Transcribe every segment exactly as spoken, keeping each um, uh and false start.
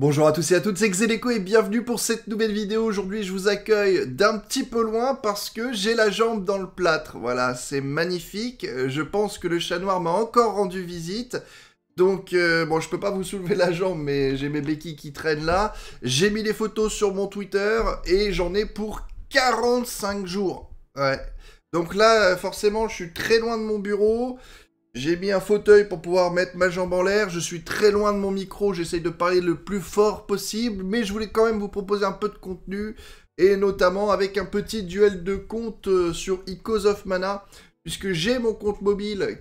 Bonjour à tous et à toutes, c'est Xeleco et bienvenue pour cette nouvelle vidéo. Aujourd'hui, je vous accueille d'un petit peu loin parce que j'ai la jambe dans le plâtre. Voilà, c'est magnifique. Je pense que le chat noir m'a encore rendu visite. Donc, euh, bon, je peux pas vous soulever la jambe, mais j'ai mes béquilles qui traînent là. J'ai mis les photos sur mon Twitter et j'en ai pour quarante-cinq jours. Ouais. Donc là, forcément, je suis très loin de mon bureau. J'ai mis un fauteuil pour pouvoir mettre ma jambe en l'air, je suis très loin de mon micro, j'essaye de parler le plus fort possible, mais je voulais quand même vous proposer un peu de contenu, et notamment avec un petit duel de compte euh, sur Echoes of Mana, puisque j'ai mon compte mobile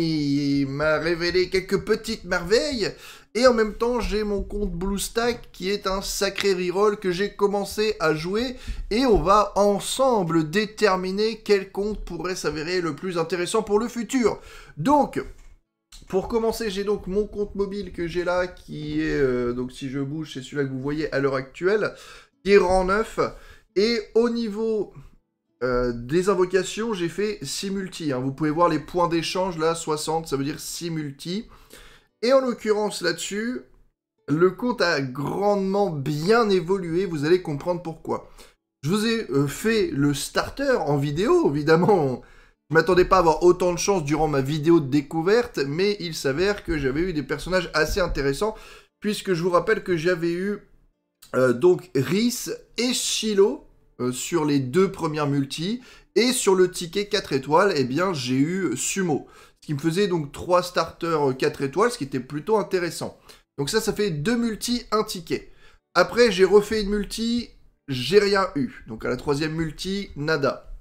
qui m'a révélé quelques petites merveilles, et en même temps j'ai mon compte BlueStack qui est un sacré reroll que j'ai commencé à jouer, et on va ensemble déterminer quel compte pourrait s'avérer le plus intéressant pour le futur. Donc, pour commencer, j'ai donc mon compte mobile que j'ai là, qui est, euh, donc si je bouge, c'est celui-là que vous voyez à l'heure actuelle, qui est rang neuf, et au niveau euh, des invocations, j'ai fait six multi, hein. Vous pouvez voir les points d'échange, là, soixante, ça veut dire six multi, et en l'occurrence, là-dessus, le compte a grandement bien évolué, vous allez comprendre pourquoi. Je vous ai euh, fait le starter en vidéo, évidemment. Je m'attendais pas à avoir autant de chance durant ma vidéo de découverte, mais il s'avère que j'avais eu des personnages assez intéressants, puisque je vous rappelle que j'avais eu euh, donc Rhys et Shiloh euh, sur les deux premières multis, et sur le ticket quatre étoiles, eh bien j'ai eu Sumo. Ce qui me faisait donc trois starters quatre étoiles, ce qui était plutôt intéressant. Donc ça, ça fait deux multis, un ticket. Après, j'ai refait une multi, j'ai rien eu. Donc à la troisième multi, nada.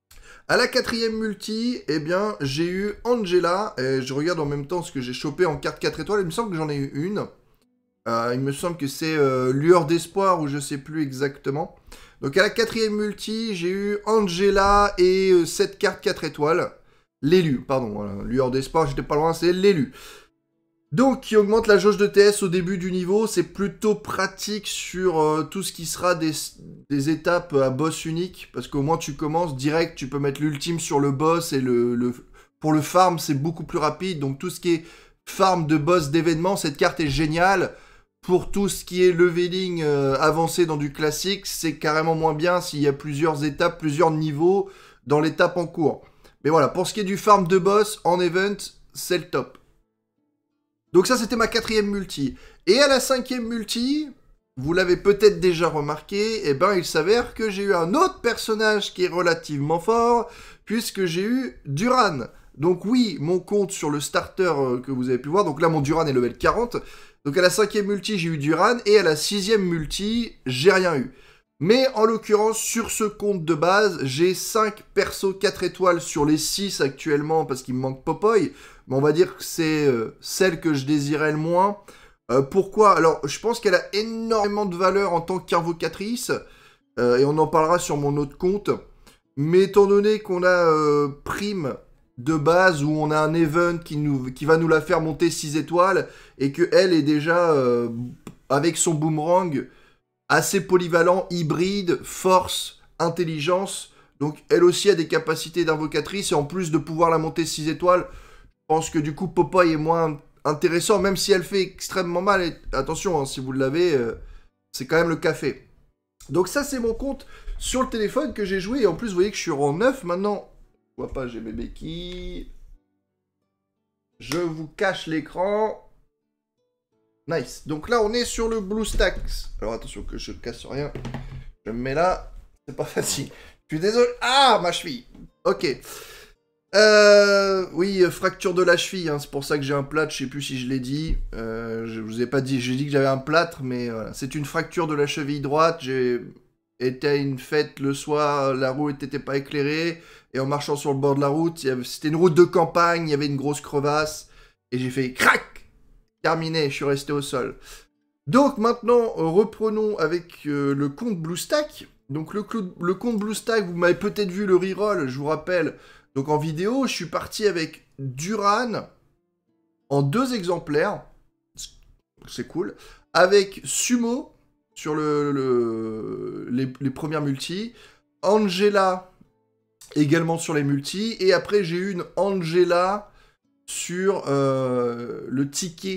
À la quatrième multi, eh bien, j'ai eu Angela. Et je regarde en même temps ce que j'ai chopé en carte quatre étoiles. Il me semble que j'en ai eu une. Euh, il me semble que c'est euh, Lueur d'Espoir ou je sais plus exactement. Donc à la quatrième multi, j'ai eu Angela et euh, cette carte quatre étoiles. L'élu, pardon. Voilà. Lueur d'Espoir, j'étais pas loin, c'est l'élu. Donc, qui augmente la jauge de T S au début du niveau, c'est plutôt pratique sur euh, tout ce qui sera des, des étapes à boss unique, parce qu'au moins tu commences direct, tu peux mettre l'ultime sur le boss, et le, le pour le farm, c'est beaucoup plus rapide, donc tout ce qui est farm de boss d'événement, cette carte est géniale. Pour tout ce qui est leveling euh, avancé dans du classique, c'est carrément moins bien s'il y a plusieurs étapes, plusieurs niveaux dans l'étape en cours. Mais voilà, pour ce qui est du farm de boss, en event, c'est le top. Donc ça, c'était ma quatrième multi. Et à la cinquième multi, vous l'avez peut-être déjà remarqué, eh ben, il s'avère que j'ai eu un autre personnage qui est relativement fort, puisque j'ai eu Duran. Donc oui, mon compte sur le starter euh, que vous avez pu voir, donc là, mon Duran est level quarante. Donc à la cinquième multi, j'ai eu Duran, et à la sixième multi, j'ai rien eu. Mais en l'occurrence, sur ce compte de base, j'ai cinq persos quatre étoiles sur les six actuellement, parce qu'il me manque Popoy. Mais on va dire que c'est euh, celle que je désirais le moins. Euh, pourquoi? Alors, je pense qu'elle a énormément de valeur en tant qu'invocatrice, euh, et on en parlera sur mon autre compte. Mais étant donné qu'on a euh, Prime de base, où on a un event qui, nous, qui va nous la faire monter six étoiles, et qu'elle est déjà, euh, avec son boomerang, assez polyvalent, hybride, force, intelligence. Donc, elle aussi a des capacités d'invocatrice, et en plus de pouvoir la monter six étoiles, je pense que du coup Popeye est moins intéressant, même si elle fait extrêmement mal. Et attention, hein, si vous l'avez, euh, c'est quand même le café. Donc ça, c'est mon compte sur le téléphone que j'ai joué. Et en plus, vous voyez que je suis en neuf maintenant. Je vois pas, j'ai mes béquilles. Je vous cache l'écran. Nice. Donc là, on est sur le BlueStack. Alors attention que je casse rien. Je me mets là. C'est pas facile. Je suis désolé. Ah, ma cheville. Ok. Euh, oui, euh, fracture de la cheville, hein, c'est pour ça que j'ai un plâtre, je sais plus si je l'ai dit, euh, je vous ai pas dit, j'ai dit que j'avais un plâtre, mais voilà. C'est une fracture de la cheville droite, j'ai été à une fête le soir, la route n'était pas éclairée, et en marchant sur le bord de la route, c'était une route de campagne, il y avait une grosse crevasse, et j'ai fait crac, terminé, je suis resté au sol. Donc maintenant, euh, reprenons avec euh, le compte BlueStack. Donc le, le compte BlueStack, vous m'avez peut-être vu le reroll, je vous rappelle. Donc en vidéo, je suis parti avec Duran en deux exemplaires. C'est cool. Avec Sumo sur le, le, les, les premières multis. Angela également sur les multis. Et après, j'ai eu une Angela sur euh, le ticket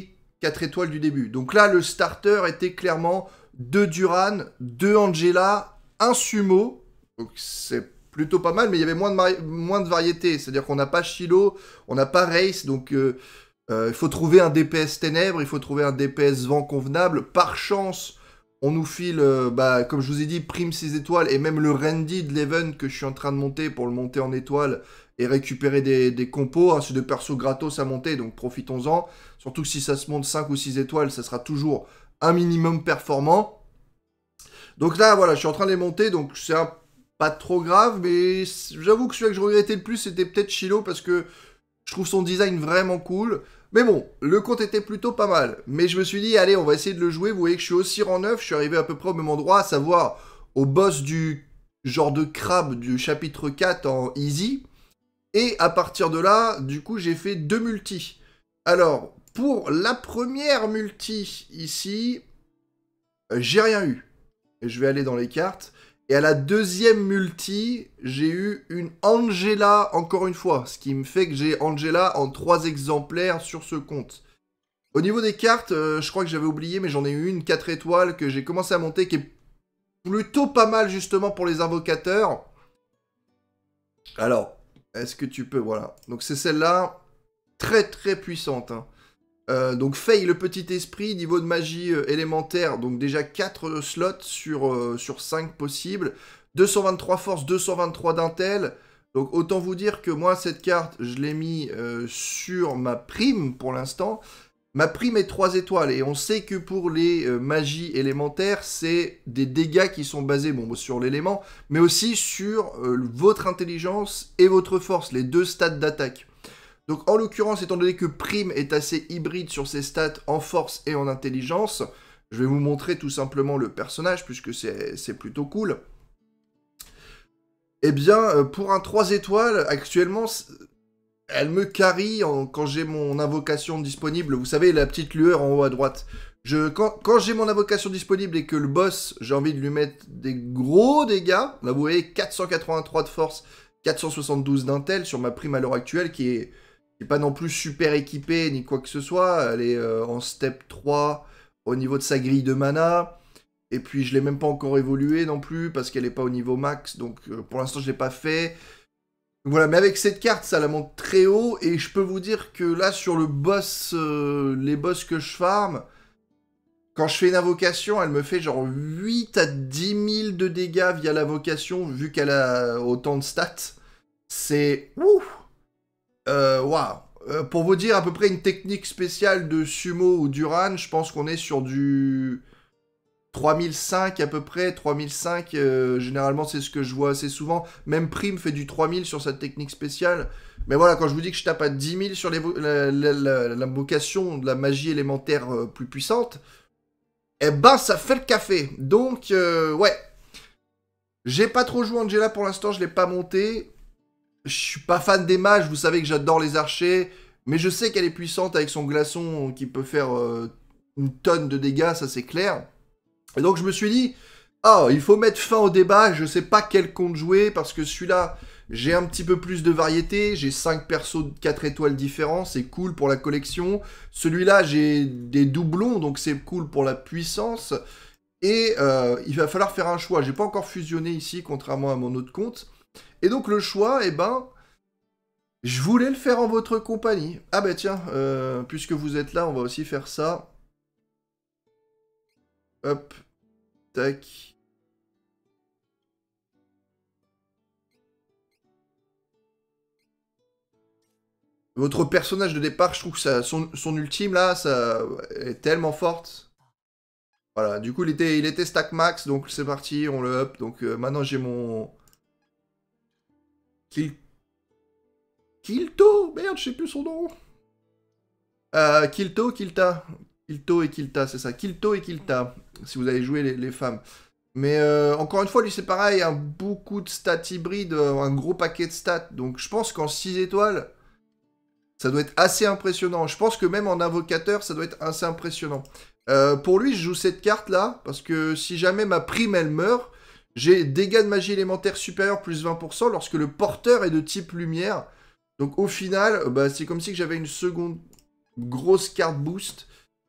quatre étoiles du début. Donc là, le starter était clairement deux Duran, deux Angela, un Sumo. Donc c'est plutôt pas mal, mais il y avait moins de, moins de variété. C'est-à-dire qu'on n'a pas Shiloh, on n'a pas Race, donc euh, euh, il faut trouver un D P S Ténèbres, il faut trouver un D P S Vent convenable. Par chance, on nous file, euh, bah, comme je vous ai dit, prime six étoiles, et même le Randy de l'Even que je suis en train de monter pour le monter en étoile, et récupérer des, des compos. Hein, c'est des persos gratos à monter, donc profitons-en. Surtout que si ça se monte cinq ou six étoiles, ça sera toujours un minimum performant. Donc là, voilà, je suis en train de les monter, donc c'est un... pas trop grave, mais j'avoue que celui que je regrettais le plus, c'était peut-être Shiloh, parce que je trouve son design vraiment cool. Mais bon, le compte était plutôt pas mal. Mais je me suis dit, allez, on va essayer de le jouer. Vous voyez que je suis aussi rang neuf, je suis arrivé à peu près au même endroit, à savoir au boss du genre de crabe du chapitre quatre en easy. Et à partir de là, du coup, j'ai fait deux multis. Alors, pour la première multi ici, euh, j'ai rien eu. Et je vais aller dans les cartes. Et à la deuxième multi, j'ai eu une Angela encore une fois. Ce qui me fait que j'ai Angela en trois exemplaires sur ce compte. Au niveau des cartes, euh, je crois que j'avais oublié, mais j'en ai eu une quatre étoiles que j'ai commencé à monter, qui est plutôt pas mal justement pour les invocateurs. Alors, est-ce que tu peux... Voilà. Donc c'est celle-là. Très très puissante. Hein. Euh, donc Faye, le petit esprit, niveau de magie euh, élémentaire, donc déjà quatre euh, slots sur, euh, sur cinq possibles, deux cent vingt-trois force, deux cent vingt-trois d'intel, donc autant vous dire que moi cette carte, je l'ai mis euh, sur ma prime pour l'instant. Ma prime est trois étoiles, et on sait que pour les euh, magies élémentaires, c'est des dégâts qui sont basés bon, sur l'élément, mais aussi sur euh, votre intelligence et votre force, les deux stats d'attaque. Donc en l'occurrence, étant donné que Prime est assez hybride sur ses stats en force et en intelligence, je vais vous montrer tout simplement le personnage, puisque c'est plutôt cool. Eh bien, pour un trois étoiles, actuellement, elle me carry en, quand j'ai mon invocation disponible. Vous savez, la petite lueur en haut à droite. Je, quand quand j'ai mon invocation disponible et que le boss, j'ai envie de lui mettre des gros dégâts, là vous voyez, quatre cent quatre-vingt-trois de force, quatre cent soixante-douze d'intel sur ma prime à l'heure actuelle, qui est... pas non plus super équipée ni quoi que ce soit. Elle est euh, en step trois au niveau de sa grille de mana. Et puis je l'ai même pas encore évolué non plus parce qu'elle n'est pas au niveau max. Donc euh, pour l'instant je l'ai pas fait. Voilà, mais avec cette carte ça la monte très haut. Et je peux vous dire que là sur le boss, euh, les boss que je farm, quand je fais une invocation, elle me fait genre huit à dix mille de dégâts via l'invocation vu qu'elle a autant de stats. C'est... Ouh. Euh, waouh. Euh, pour vous dire à peu près une technique spéciale de Sumo ou Duran, je pense qu'on est sur du trois mille cinq à peu près. trois mille cinq, euh, généralement c'est ce que je vois assez souvent. Même Prime fait du trois mille sur sa technique spéciale. Mais voilà, quand je vous dis que je tape à dix mille sur l'invocation de la magie élémentaire euh, plus puissante, eh ben ça fait le café. Donc, euh, ouais. J'ai pas trop joué Angela pour l'instant, je l'ai pas monté. Je suis pas fan des mages, vous savez que j'adore les archers, mais je sais qu'elle est puissante avec son glaçon qui peut faire euh, une tonne de dégâts, ça c'est clair. Et donc je me suis dit, ah, oh, il faut mettre fin au débat, je sais pas quel compte jouer, parce que celui-là, j'ai un petit peu plus de variété, j'ai cinq persos de quatre étoiles différents, c'est cool pour la collection. Celui-là, j'ai des doublons, donc c'est cool pour la puissance. Et euh, il va falloir faire un choix, j'ai pas encore fusionné ici, contrairement à mon autre compte. Et donc le choix, eh ben, je voulais le faire en votre compagnie. Ah bah tiens, euh, puisque vous êtes là, on va aussi faire ça. Hop, tac. Votre personnage de départ, je trouve que ça, son, son ultime là, ça est tellement forte. Voilà, du coup il était, il était stack max, donc c'est parti, on le up. Donc euh, maintenant j'ai mon... Kill... Kilto, merde, je sais plus son nom. Euh, Kilto, Kilta. Kilto et Kilta, c'est ça. Kilto et Kilta, si vous avez joué les, les femmes. Mais euh, encore une fois, lui c'est pareil, hein, beaucoup de stats hybrides, euh, un gros paquet de stats. Donc je pense qu'en six étoiles, ça doit être assez impressionnant. Je pense que même en invocateur, ça doit être assez impressionnant. Euh, pour lui, je joue cette carte-là, parce que si jamais ma prime, elle meurt, j'ai dégâts de magie élémentaire supérieur plus vingt pour cent lorsque le porteur est de type lumière. Donc au final, bah, c'est comme si j'avais une seconde grosse carte boost.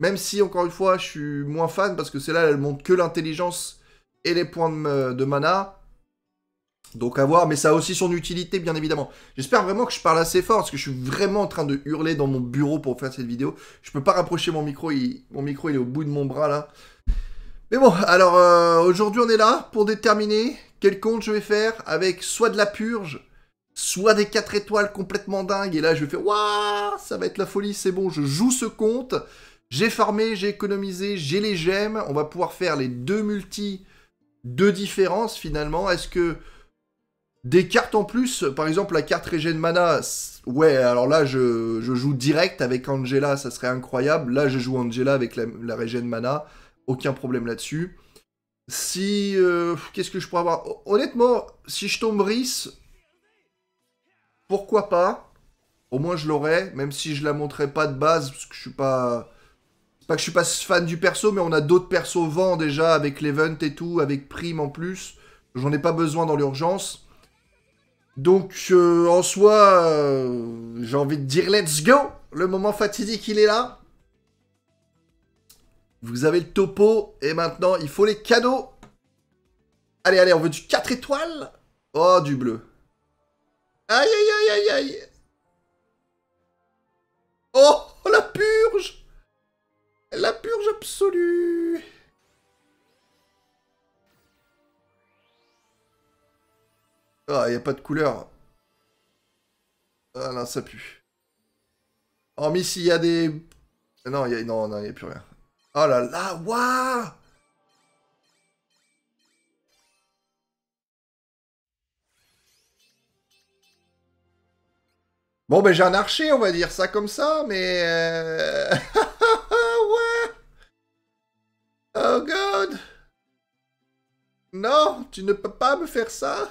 Même si, encore une fois, je suis moins fan, parce que celle-là, elle montre que l'intelligence et les points de, de mana. Donc à voir, mais ça a aussi son utilité, bien évidemment. J'espère vraiment que je parle assez fort, parce que je suis vraiment en train de hurler dans mon bureau pour faire cette vidéo. Je peux pas rapprocher mon micro, il... mon micro il est au bout de mon bras, là. Mais bon, alors, euh, aujourd'hui, on est là pour déterminer quel compte je vais faire, avec soit de la purge, soit des quatre étoiles complètement dingues. Et là, je vais faire, waouh, ça va être la folie, c'est bon, je joue ce compte. J'ai farmé, j'ai économisé, j'ai les gemmes. On va pouvoir faire les deux multis de différence, finalement. Est-ce que... Des cartes en plus, par exemple la carte régène mana, ouais, alors là je, je joue direct avec Angela, ça serait incroyable. Là je joue Angela avec la, la régène mana, aucun problème là-dessus. Si... Euh, Qu'est-ce que je pourrais avoir? Honnêtement, si je tombe Rhys, pourquoi pas? Au moins je l'aurais, même si je la montrais pas de base, parce que je suis pas... C'est pas que je suis pas fan du perso, mais on a d'autres persos vent déjà, avec l'event et tout, avec Prime en plus. J'en ai pas besoin dans l'urgence. Donc, euh, en soi, euh, j'ai envie de dire let's go. Le moment fatidique, il est là. Vous avez le topo. Et maintenant, il faut les cadeaux. Allez, allez, on veut du quatre étoiles. Oh, du bleu. Aïe, aïe, aïe, aïe, aïe. Oh, la purge. La purge absolue. Ah, il n'y a pas de couleur. Ah non, ça pue. Hormis s'il y a des... Non, il y a... non, non, il n'y a plus rien. Oh là là, waouh. Bon, ben j'ai un archer, on va dire ça comme ça, mais... Euh... ouais. Oh god. Non, tu ne peux pas me faire ça.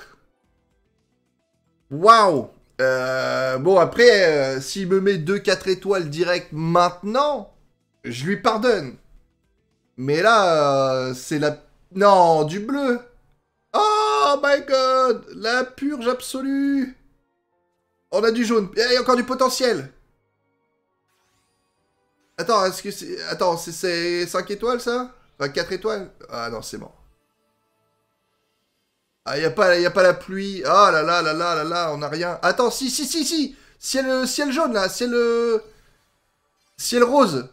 Waouh. Euh, bon, après, euh, s'il me met deux quatre étoiles direct maintenant, je lui pardonne. Mais là, euh, c'est la... Non, du bleu. Oh my god. La purge absolue. On a du jaune. Et il y a encore du potentiel. Attends, est-ce que c'est... Attends, c'est cinq étoiles, ça? Enfin, quatre étoiles? Ah non, c'est mort. Ah, y a pas, y a pas la pluie. Ah là là là là là là, on a rien. Attends, si, si, si, si. Ciel, ciel jaune, là. Ciel... Ciel rose.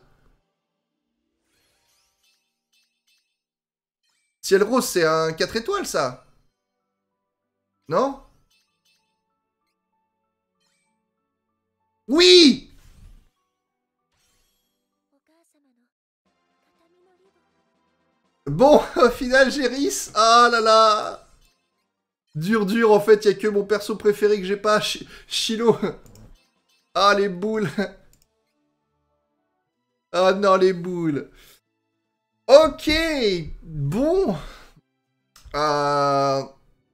Ciel rose, c'est un quatre étoiles, ça. Non? Oui! Bon, au final, j'ai Rhys. Ah là là. Dur, dur, en fait, il n'y a que mon perso préféré que j'ai pas, Ch Chilo. Ah, les boules. Ah non, les boules. Ok, bon. Euh...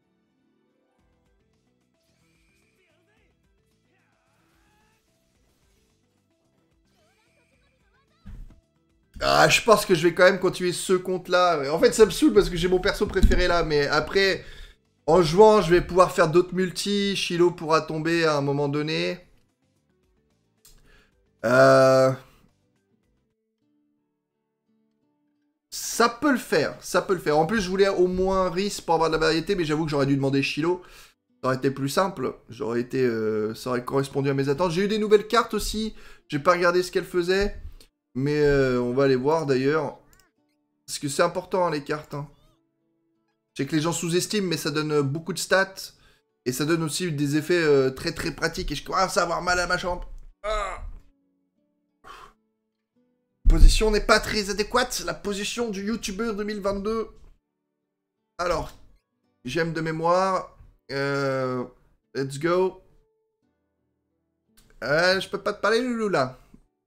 Ah, je pense que je vais quand même continuer ce compte-là. En fait, ça me saoule parce que j'ai mon perso préféré là, mais après, en jouant, je vais pouvoir faire d'autres multis. Chilo pourra tomber à un moment donné. Euh... Ça peut le faire, ça peut le faire. En plus, je voulais au moins Rhys pour avoir de la variété, mais j'avoue que j'aurais dû demander Chilo. Ça aurait été plus simple. J'aurais été, euh, ça aurait correspondu à mes attentes. J'ai eu des nouvelles cartes aussi. J'ai pas regardé ce qu'elles faisaient. Mais euh, on va aller voir d'ailleurs. Parce que c'est important, hein, les cartes. Hein. Je sais que les gens sous-estiment, mais ça donne beaucoup de stats. Et ça donne aussi des effets euh, très très pratiques. Et je commence à avoir mal à ma jambe. Ah. Position n'est pas très adéquate. La position du YouTuber deux mille vingt-deux. Alors, j'aime de mémoire. Euh, let's go. Euh, je peux pas te parler, Loulou, là.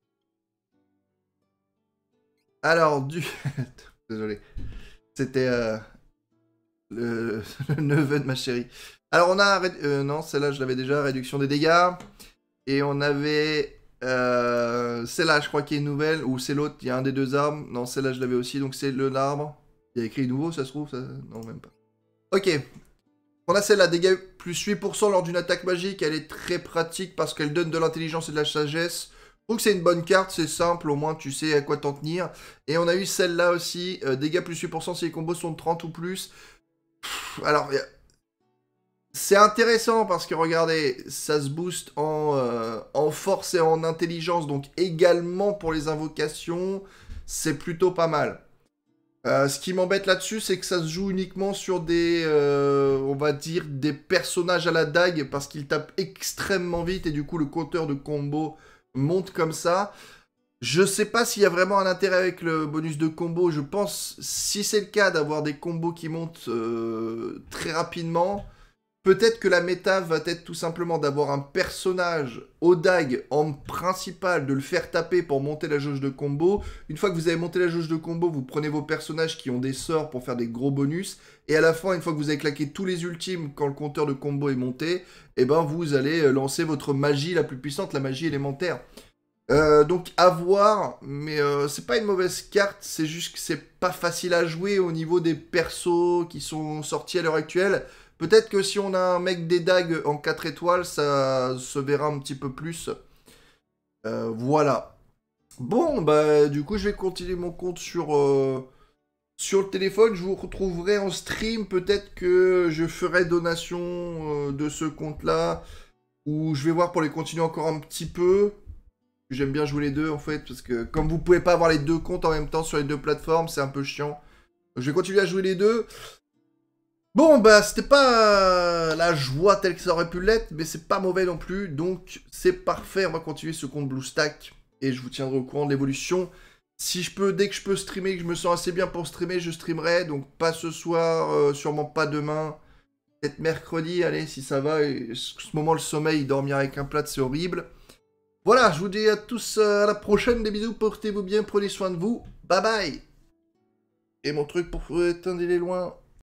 Alors, du... Désolé. C'était euh, le... le neveu de ma chérie. Alors, on a... Euh, non, celle-là, je l'avais déjà. Réduction des dégâts. Et on avait... Euh, celle-là, je crois qu'il est nouvelle. Ou c'est l'autre. Il y a un des deux arbres. Non, celle-là, je l'avais aussi. Donc, c'est le l'arbre. Il y a écrit nouveau, ça se trouve ça... Non, même pas. Ok. On a celle-là. Dégâts plus huit pour cent lors d'une attaque magique. Elle est très pratique parce qu'elle donne de l'intelligence et de la sagesse. Donc c'est une bonne carte, c'est simple, au moins tu sais à quoi t'en tenir. Et on a eu celle-là aussi, euh, dégâts plus huit pour cent si les combos sont de trente ou plus. Pff, alors, c'est intéressant parce que regardez, ça se booste en, euh, en force et en intelligence, donc également pour les invocations, c'est plutôt pas mal. Euh, ce qui m'embête là-dessus, c'est que ça se joue uniquement sur des, euh, on va dire, des personnages à la dague, parce qu'ils tapent extrêmement vite, et du coup, le compteur de combo monte comme ça. Je sais pas s'il y a vraiment un intérêt avec le bonus de combo, je pense, si c'est le cas, d'avoir des combos qui montent euh, très rapidement. Peut-être que la méta va être tout simplement d'avoir un personnage au dag en principal, de le faire taper pour monter la jauge de combo. Une fois que vous avez monté la jauge de combo, vous prenez vos personnages qui ont des sorts pour faire des gros bonus. Et à la fin, une fois que vous avez claqué tous les ultimes quand le compteur de combo est monté, eh ben vous allez lancer votre magie la plus puissante, la magie élémentaire. Euh, donc à voir, mais euh, c'est pas une mauvaise carte, c'est juste que c'est pas facile à jouer au niveau des persos qui sont sortis à l'heure actuelle. Peut-être que si on a un mec des dagues en quatre étoiles, ça se verra un petit peu plus. Euh, voilà. Bon, bah du coup je vais continuer mon compte sur, euh, sur le téléphone. Je vous retrouverai en stream. Peut-être que je ferai donation euh, de ce compte-là. Ou je vais voir pour les continuer encore un petit peu. J'aime bien jouer les deux en fait. Parce que comme vous pouvez pas avoir les deux comptes en même temps sur les deux plateformes, c'est un peu chiant. Donc, je vais continuer à jouer les deux. Bon, bah, c'était pas la joie telle que ça aurait pu l'être, mais c'est pas mauvais non plus, donc c'est parfait, on va continuer ce compte BlueStack, et je vous tiendrai au courant de l'évolution. Si je peux, dès que je peux streamer, que je me sens assez bien pour streamer, je streamerai, donc pas ce soir, euh, sûrement pas demain, peut-être mercredi, allez, si ça va, et ce moment, le sommeil, dormir avec un plat, c'est horrible. Voilà, je vous dis à tous euh, à la prochaine, des bisous, portez-vous bien, prenez soin de vous, bye bye. Et mon truc pour éteindre les loin...